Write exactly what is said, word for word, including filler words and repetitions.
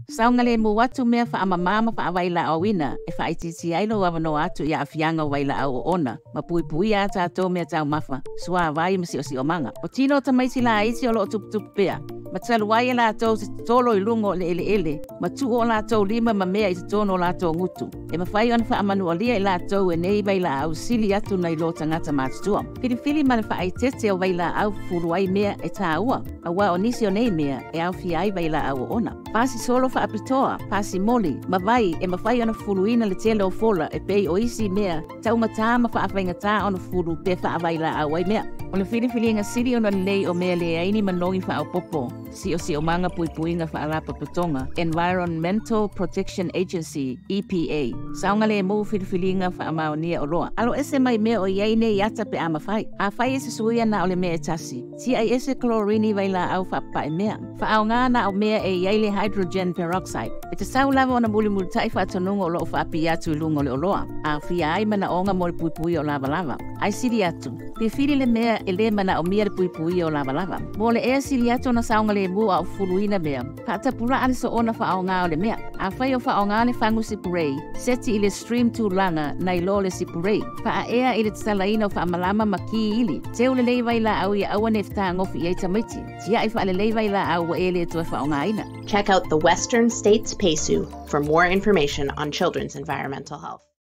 Saogalemu watu mea whaamamama whaavaila'auina e whaititi ailo avanoa atu ia awhianga o vaila'au o ona ma puipuia a tatou meataumafa suavai ma si'o manga. O tino tamaisi la isi o loo tuputupu pea ma taluai e lātou se tolo i lungo le ele ele ma tu'o o lātou lima ma mea i te tono o lātou ngutu e ma whai ona whaamanualia i lātou e nei vaila'au sili atu nei lo tangata mātutua. Filifili ma le whaaitete o vaila'au furuai mea e tāua a wā o nisi o nei mea e au fiai vaila'au o ona. Pasi solo whaapitoa, pasi moli, ma vai e ma whai ona fuluina le tele o fola e pei o isi mea taumatā ma whaawhaingatā ona fulu pe whaavaila'au ai mea. O le Filifili nga siri ona lei o mea le aini manongi whaopopo si o si o manga puipuinga whaalapa patonga Environmental Protection Agency E P A. Saogalemu Filifili nga whaamaonia o loa. Alo ese mai mea o iaine i ata pe ama whai. A whai ese suia na o le mea e tasi. Si ai ese klorini vaila'au whaapa e mea. Whaao ngā na o mea e iaile hydrogen peroxide. E te sau lava ona muli muli tai whaatonunga o loo whaapi atu i lungo le o loa. A whia ai mana onga mo le puipui o lava lava. Ai siri atu. Filifili le mea e le mana o mea le puipui o lava lava. Mo le ea siri atu na Saogalemu a o fuluina mea. Pata pura ale so ona whaao ngā o le mea. A whai o whaao ngā le whangu sipurei. Seti i le stream tu langa na i lo le sipurei. Paa ea i le tsalaina o whaamalama ma ki ili. Teo le lei vaila'au i awane fta ngofi i eitamaiti. Tia i wha le lei vaila'au wa e le tu e whaao ngā ina. Check out the Western States P E S U for more information on children's environmental health.